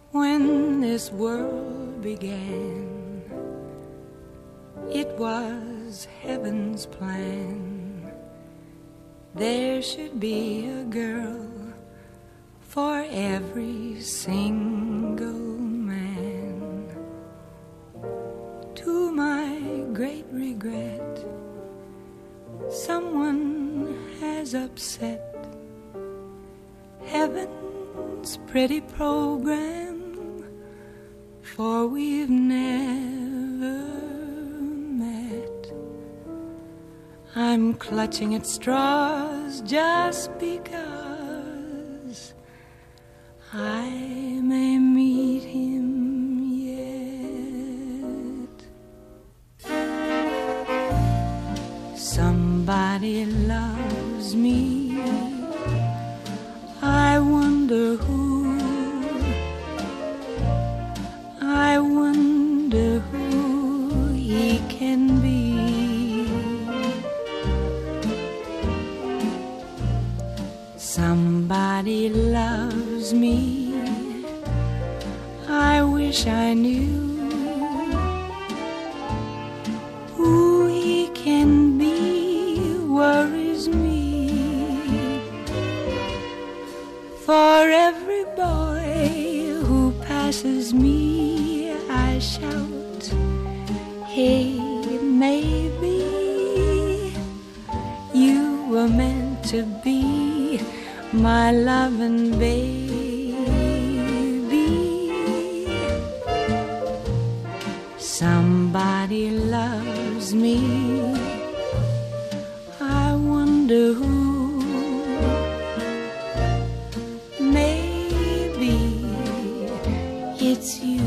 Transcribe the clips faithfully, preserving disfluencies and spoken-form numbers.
When this world began, it was heaven's plan. There should be a girl for every single man. To my great regret, someone has upset heaven's pretty program, for we've never met. I'm clutching at straws just because I may meet him yet. Somebody loves me, I wonder who. I wonder who he can be. Somebody loves me, I wish I knew who he can be. Worries me. For every boy who passes me, I shout, hey, maybe you were meant to be my loving baby. Somebody loves me, I wonder who. Maybe it's you.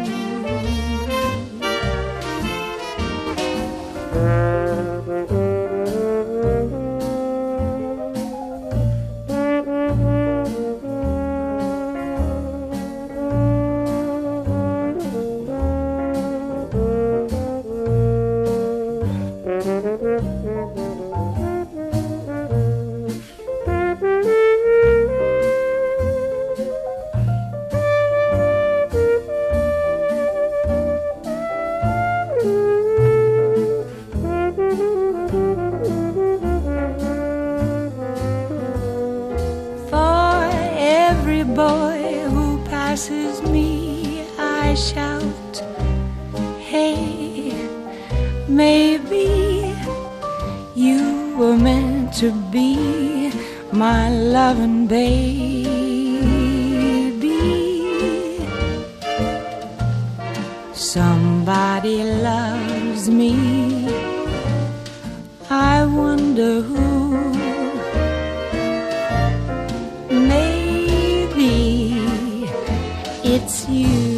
Boy who passes me, I shout, hey, maybe you were meant to be my loving baby. Somebody loves me, I wonder who. Maybe it's you.